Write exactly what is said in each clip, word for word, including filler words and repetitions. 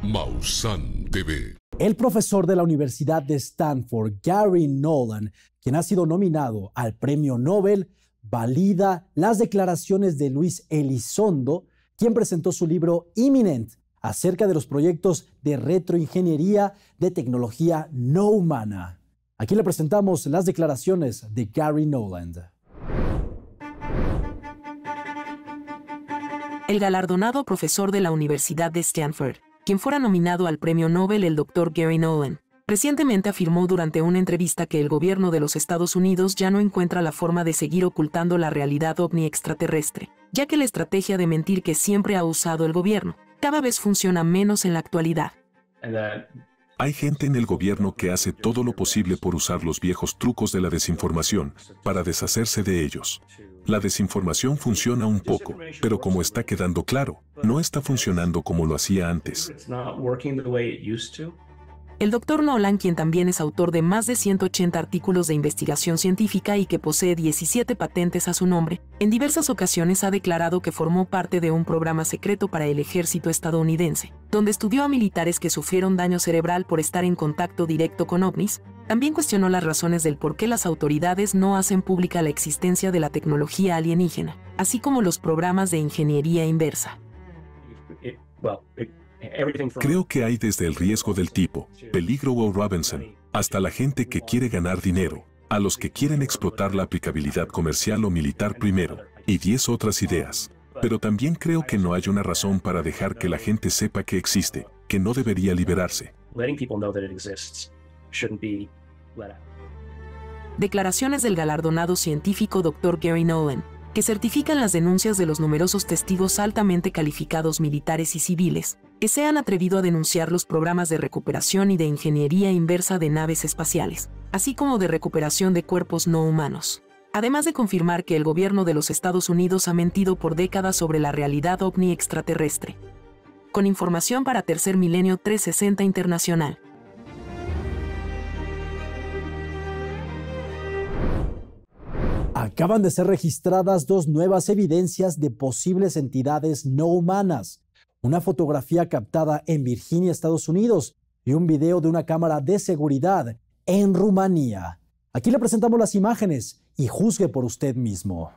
Maussan T V. El profesor de la Universidad de Stanford, Gary Nolan, quien ha sido nominado al Premio Nobel, valida las declaraciones de Luis Elizondo, quien presentó su libro Imminent acerca de los proyectos de retroingeniería de tecnología no humana. Aquí le presentamos las declaraciones de Gary Nolan. El galardonado profesor de la Universidad de Stanford, quien fuera nominado al Premio Nobel, el doctor Gary Nolan, recientemente afirmó durante una entrevista que el gobierno de los Estados Unidos ya no encuentra la forma de seguir ocultando la realidad ovni extraterrestre, ya que la estrategia de mentir que siempre ha usado el gobierno cada vez funciona menos en la actualidad. Hay gente en el gobierno que hace todo lo posible por usar los viejos trucos de la desinformación para deshacerse de ellos. La desinformación funciona un poco, pero como está quedando claro, no está funcionando como lo hacía antes. El doctor Nolan, quien también es autor de más de ciento ochenta artículos de investigación científica y que posee diecisiete patentes a su nombre, en diversas ocasiones ha declarado que formó parte de un programa secreto para el ejército estadounidense, donde estudió a militares que sufrieron daño cerebral por estar en contacto directo con ovnis. También cuestionó las razones del por qué las autoridades no hacen pública la existencia de la tecnología alienígena, así como los programas de ingeniería inversa. Creo que hay desde el riesgo del tipo, peligro o Robinson, hasta la gente que quiere ganar dinero, a los que quieren explotar la aplicabilidad comercial o militar primero, y diez otras ideas. Pero también creo que no hay una razón para dejar que la gente sepa que existe, que no debería liberarse. Declaraciones del galardonado científico doctor Gary Nolan, que certifican las denuncias de los numerosos testigos altamente calificados militares y civiles, que se han atrevido a denunciar los programas de recuperación y de ingeniería inversa de naves espaciales, así como de recuperación de cuerpos no humanos. Además de confirmar que el gobierno de los Estados Unidos ha mentido por décadas sobre la realidad ovni extraterrestre. Con información para Tercer Milenio trescientos sesenta Internacional. Acaban de ser registradas dos nuevas evidencias de posibles entidades no humanas. Una fotografía captada en Virginia, Estados Unidos, y un video de una cámara de seguridad en Rumanía. Aquí le presentamos las imágenes y juzgue por usted mismo.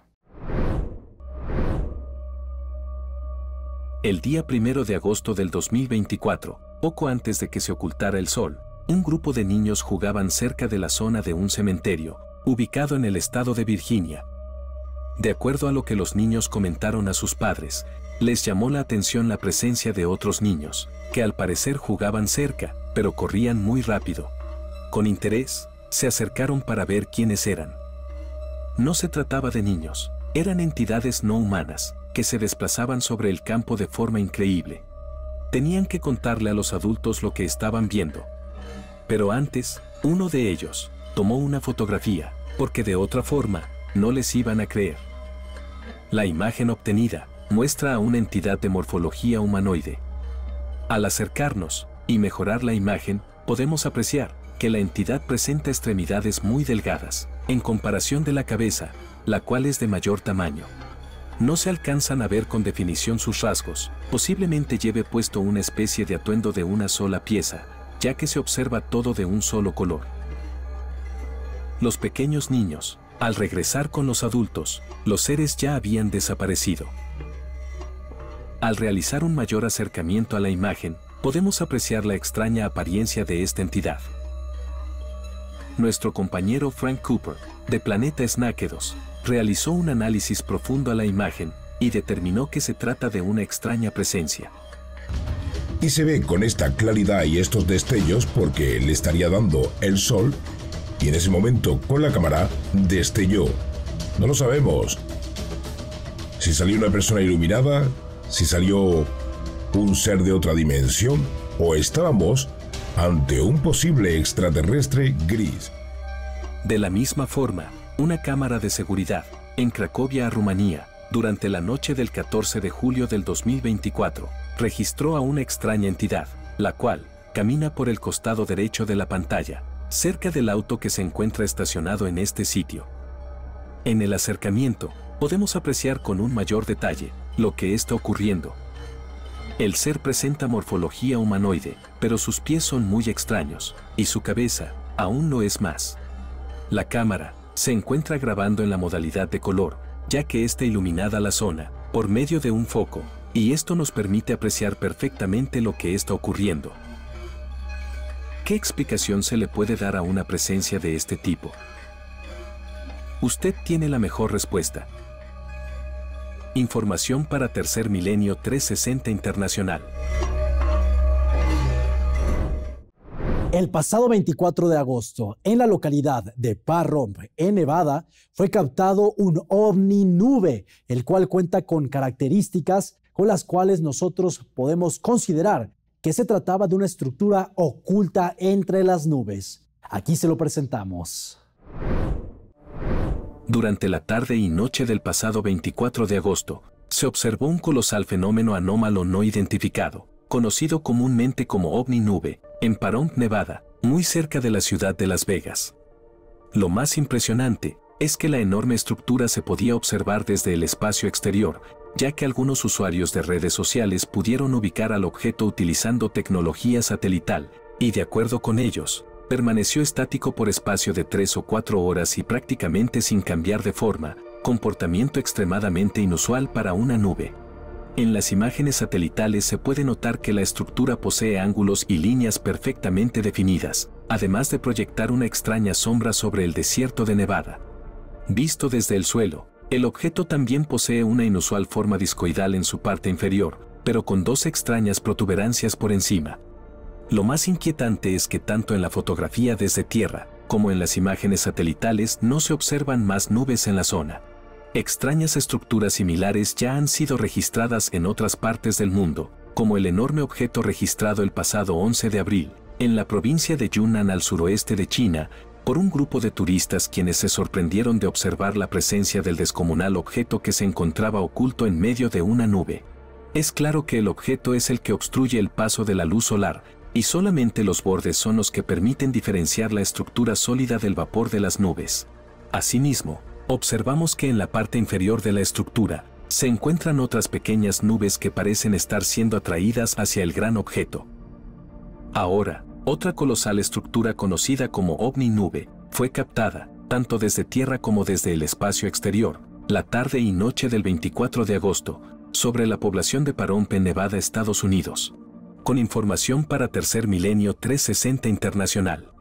El día primero de agosto del dos mil veinticuatro, poco antes de que se ocultara el sol, un grupo de niños jugaban cerca de la zona de un cementerio, ubicado en el estado de Virginia. De acuerdo a lo que los niños comentaron a sus padres, les llamó la atención la presencia de otros niños, que al parecer jugaban cerca, pero corrían muy rápido. Con interés, se acercaron para ver quiénes eran. No se trataba de niños, eran entidades no humanas, que se desplazaban sobre el campo de forma increíble. Tenían que contarle a los adultos lo que estaban viendo. Pero antes, uno de ellos tomó una fotografía, porque de otra forma, no les iban a creer. La imagen obtenida muestra a una entidad de morfología humanoide. Al acercarnos y mejorar la imagen, podemos apreciar que la entidad presenta extremidades muy delgadas, en comparación de la cabeza, la cual es de mayor tamaño. No se alcanzan a ver con definición sus rasgos, posiblemente lleve puesto una especie de atuendo de una sola pieza, ya que se observa todo de un solo color. Los pequeños niños, al regresar con los adultos, los seres ya habían desaparecido. Al realizar un mayor acercamiento a la imagen, podemos apreciar la extraña apariencia de esta entidad. Nuestro compañero Frank Cooper, de Planeta Snáquedos, realizó un análisis profundo a la imagen y determinó que se trata de una extraña presencia. Y se ve con esta claridad y estos destellos porque le estaría dando el sol y en ese momento con la cámara destelló. No lo sabemos. Si salió una persona iluminada, si salió un ser de otra dimensión o estábamos ante un posible extraterrestre gris. De la misma forma, una cámara de seguridad en Cracovia, Rumanía, durante la noche del catorce de julio del dos mil veinticuatro, registró a una extraña entidad, la cual camina por el costado derecho de la pantalla, cerca del auto que se encuentra estacionado en este sitio. En el acercamiento, podemos apreciar con un mayor detalle lo que está ocurriendo. El ser presenta morfología humanoide, pero sus pies son muy extraños, y su cabeza, aún lo es más. La cámara se encuentra grabando en la modalidad de color, ya que está iluminada la zona, por medio de un foco, y esto nos permite apreciar perfectamente lo que está ocurriendo. ¿Qué explicación se le puede dar a una presencia de este tipo? Usted tiene la mejor respuesta. Información para Tercer Milenio trescientos sesenta Internacional. El pasado veinticuatro de agosto, en la localidad de Pahrump, en Nevada, fue captado un ovni nube, el cual cuenta con características con las cuales nosotros podemos considerar que se trataba de una estructura oculta entre las nubes. Aquí se lo presentamos. Durante la tarde y noche del pasado veinticuatro de agosto, se observó un colosal fenómeno anómalo no identificado, conocido comúnmente como ovni nube, en Pahrump, Nevada, muy cerca de la ciudad de Las Vegas. Lo más impresionante es que la enorme estructura se podía observar desde el espacio exterior, ya que algunos usuarios de redes sociales pudieron ubicar al objeto utilizando tecnología satelital, y de acuerdo con ellos, permaneció estático por espacio de tres o cuatro horas y prácticamente sin cambiar de forma, comportamiento extremadamente inusual para una nube. En las imágenes satelitales se puede notar que la estructura posee ángulos y líneas perfectamente definidas, además de proyectar una extraña sombra sobre el desierto de Nevada. Visto desde el suelo, el objeto también posee una inusual forma discoidal en su parte inferior, pero con dos extrañas protuberancias por encima. Lo más inquietante es que tanto en la fotografía desde tierra, como en las imágenes satelitales no se observan más nubes en la zona. Extrañas estructuras similares ya han sido registradas en otras partes del mundo, como el enorme objeto registrado el pasado once de abril, en la provincia de Yunnan al suroeste de China, por un grupo de turistas quienes se sorprendieron de observar la presencia del descomunal objeto que se encontraba oculto en medio de una nube. Es claro que el objeto es el que obstruye el paso de la luz solar, y solamente los bordes son los que permiten diferenciar la estructura sólida del vapor de las nubes. Asimismo, observamos que en la parte inferior de la estructura se encuentran otras pequeñas nubes que parecen estar siendo atraídas hacia el gran objeto. Ahora, otra colosal estructura conocida como ovni nube fue captada, tanto desde tierra como desde el espacio exterior, la tarde y noche del veinticuatro de agosto, sobre la población de Pahrump en Nevada, Estados Unidos. Con información para Tercer Milenio trescientos sesenta Internacional.